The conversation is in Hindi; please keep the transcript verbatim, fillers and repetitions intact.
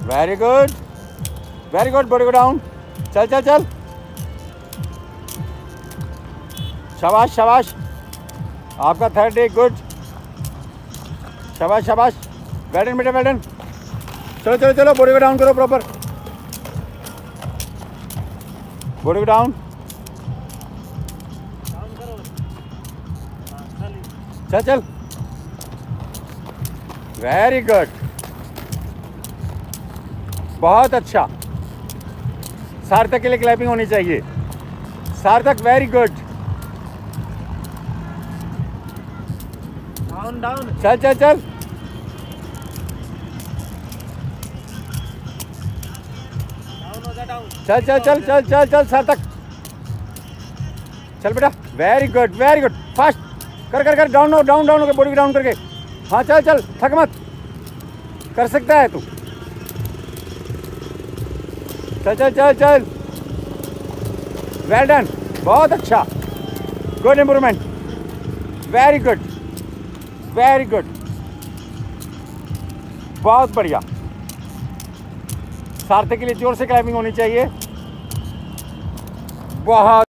Very good, very good, body को डाउन। चल चल चल, शाबाश शाबाश, आपका थर्ड डे, गुड, शाबाश शाबाश, वेल डन बेटा, वेल डन। चलो चलो चलो, बॉडी को डाउन करो प्रॉपर, बॉडी को डाउन, चल चल, वेरी गुड, बहुत अच्छा। सार्थक के लिए क्लैपिंग होनी चाहिए। सार्थक वेरी गुड, डाउन डाउन, चल चल चल, डाउन हो जा, डाउन, चल चल चल चल चल चल सार्थक, चल बेटा, very good very good, fast कर कर कर, डाउन हो, डाउन डाउन हो के, बॉडी डाउन करके, हाँ चल चल, थक मत, कर सकता है तू, चल चल चल चल, वेल डन, बहुत अच्छा, good improvement, very good very good, बहुत बढ़िया। सार्थक के लिए जोर से क्लाइंबिंग होनी चाहिए, बहुत